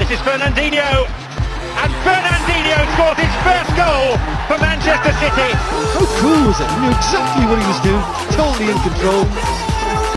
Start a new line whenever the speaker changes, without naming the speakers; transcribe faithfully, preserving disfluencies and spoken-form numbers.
This is Fernandinho, and Fernandinho scores his first goal for Manchester City.
How cool was it? He knew exactly what he was doing, totally in control.